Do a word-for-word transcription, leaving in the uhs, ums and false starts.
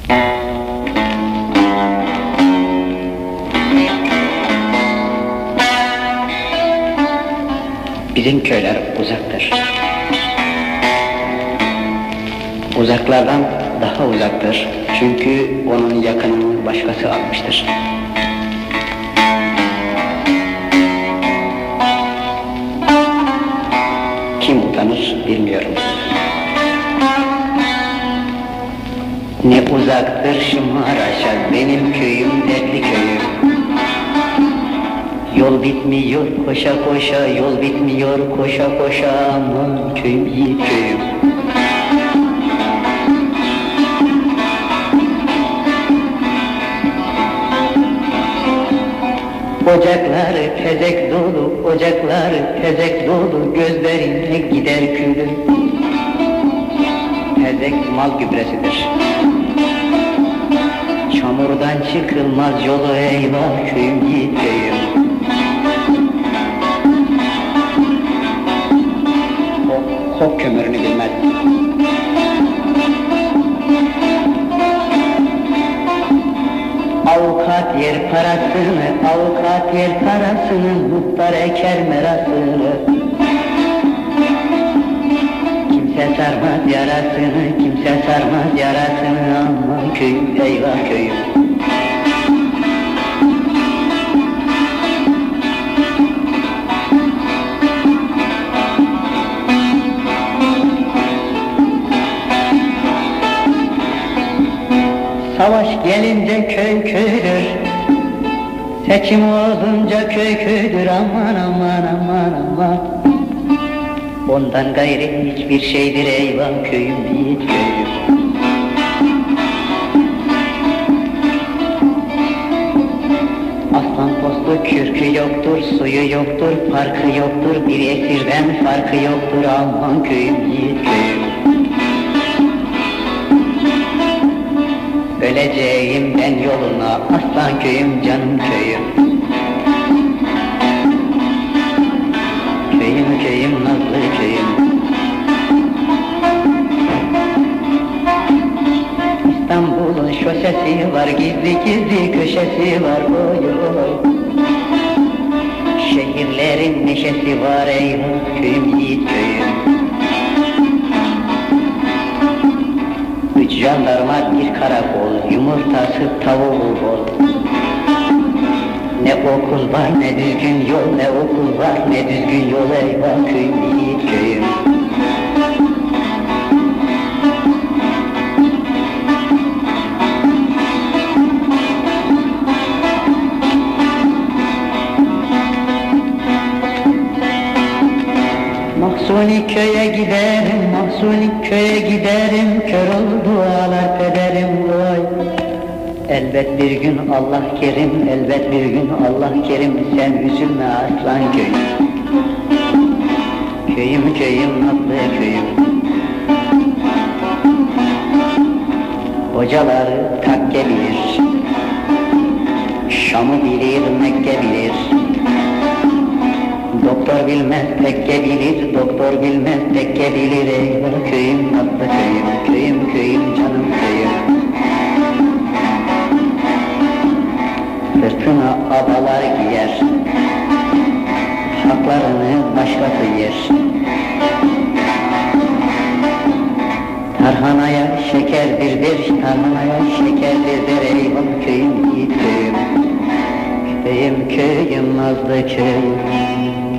Bizim köyler uzaktır. Uzaklardan daha uzaktır. Çünkü onun yakınını başkası almıştır. Kim utanır bilmiyorum. Ne uzaktır Şımaraş'a, benim köyüm dertli köyüm. Yol bitmiyor koşa koşa, yol bitmiyor koşa koşa, aman köyüm iyi köyüm. Ocakları tezek dolu, ocakları tezek dolu, gözlerine gider külü. Tezek mal gübresidir. Çamurdan çıkılmaz yolu, eyvah köyüm yiğit köyüm. Kok, kok kömürünü bilmez. Avukat yer parasını, avukat yer parasını, muhtar eker merasını. Kimse sarmaz yarasını, kimse sarmaz yarasını, aman köyüm, eyvah köyüm. Savaş gelince köy köydür, seçim olunca köy köydür, aman aman aman aman. Ondan gayri hiçbir şeydir, eyvah köyüm, yiğit köyüm. Aslan postu kürkü yoktur, suyu yoktur, parkı yoktur, bir esirden farkı yoktur, aman köyüm, yiğit köyüm. Öleceğim ben yoluna, aslan köyüm, canım köyüm. Köyüm köyüm, nazlı köyüm. İstanbul'un şosesi var, gizli gizli köşesi var, oy oy. Şehirlerin neşesi var, eyvah köyüm, yiğit köyüm. Üç jandarma bir karakol, yumurtası tavuğu bol. Ne okul var ne düzgün yol, ne okul var ne düzgün yol, eyvah köyüm, yiğit köyüm. Mahsuni köye giderim, Mahsuni köye giderim, kör oldu dualar pederim, vay. Elbet bir gün Allah kerim, elbet bir gün Allah kerim, sen üzülme aslan köyüm. Köyüm köyüm, nazlı köyüm. Hocaları takke bilir, Şam'ı bilir, Mekke bilir. Doktor bilmez tekke bilir, doktor bilmez tekke bilir, eyvah köyüm, nazlı köyüm, köyüm köyüm, canım köyüm. Sırtına abalar giyer, haklarını başkası yer. Tarhanaya şeker bir tarhanaya şeker bir eyvah köyüm, yiğit köyüm. Köyüm köyüm, nazlı köyüm.